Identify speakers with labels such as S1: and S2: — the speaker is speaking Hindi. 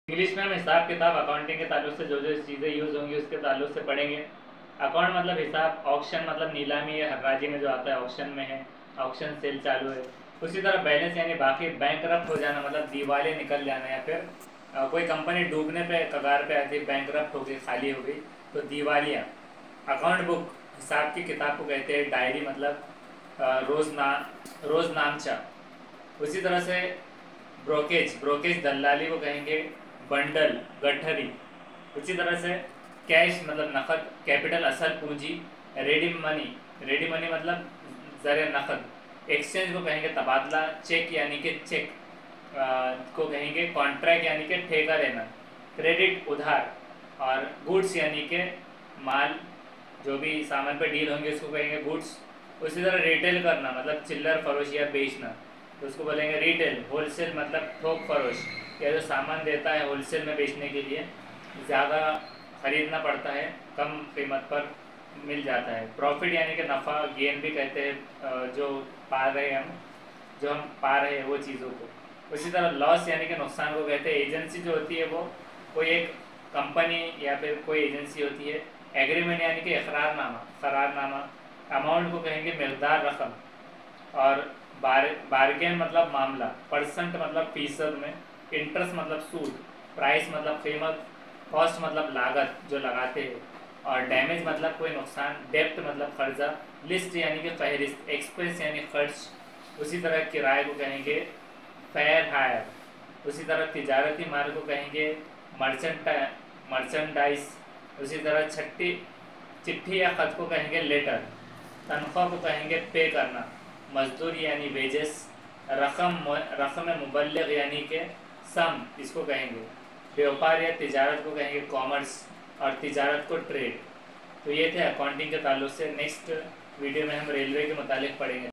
S1: इंग्लिश में हम हिसाब किताब अकाउंटिंग के ताल्लुक से जो जो चीज़ें यूज़ होंगी उसके ताल्लुक से पढ़ेंगे। अकाउंट मतलब हिसाब, ऑक्शन मतलब नीलामी है, हर्राजी में जो आता है ऑक्शन में है, ऑक्शन सेल चालू है। उसी तरह बैलेंस यानी बाकी बैंकरप्ट हो जाना मतलब दिवाले निकल जाना, या फिर कोई कंपनी डूबने पे कगार पे आती है, बैंकरप्ट हो गई, खाली हो गई, तो दिवालिया। अकाउंट बुक हिसाब की किताब को कहते हैं। डायरी मतलब रोज़नामचा। उसी तरह से ब्रोकेज ब्रोकेज दलाली को कहेंगे। बंडल गठरी। उसी तरह से कैश मतलब नकद, कैपिटल असल पूंजी। रेडी मनी मतलब ज़र नकद। एक्सचेंज को कहेंगे तबादला। चेक यानी कि चेक को कहेंगे कॉन्ट्रैक्ट यानी कि ठेका लेना। क्रेडिट उधार। और गुड्स यानी कि माल, जो भी सामान पे डील होंगे उसको कहेंगे गुड्स। उसी तरह रिटेल करना मतलब चिल्लर फरोश या बेचना, तो उसको बोलेंगे रिटेल। होलसेल मतलब थोक फरोश, या जो सामान देता है होलसेल में बेचने के लिए, ज़्यादा ख़रीदना पड़ता है, कम कीमत पर मिल जाता है। प्रॉफिट यानी कि नफ़ा, गेन भी कहते हैं, जो पा रहे हैं हम, जो हम पा रहे हैं वो चीज़ों को। उसी तरह लॉस यानी कि नुकसान को कहते हैं। एजेंसी जो होती है वो कोई एक कंपनी या फिर कोई एजेंसी होती है। एग्रीमेंट यानी कि करारनामा। अमाउंट को कहेंगे मकदार, रकम। और बारगेन मतलब मामला। परसेंट मतलब फीसद में। इंटरेस्ट मतलब सूद। प्राइस मतलब कीमत। कॉस्ट मतलब लागत जो लगाते हैं। और डैमेज मतलब कोई नुकसान। डेप्ट मतलब कर्जा। लिस्ट यानी कि फहरिस्त। एक्सपेंस यानी खर्च। उसी तरह किराए को कहेंगे फेयर हायर। उसी तरह तिजारती माल को कहेंगे मर्चेंडाइज। उसी तरह चिट्ठी या खत को कहेंगे लेटर। तनख्वाह को कहेंगे पे करना। मजदूरी यानी वेजेस। रकम मुबल्लिग यानी कि सम, इसको कहेंगे। व्यापार या तिजारत को कहेंगे कॉमर्स। और तिजारत को ट्रेड। तो ये थे अकाउंटिंग के ताल्लुक से। नेक्स्ट वीडियो में हम रेलवे के मुतालिक पढ़ेंगे।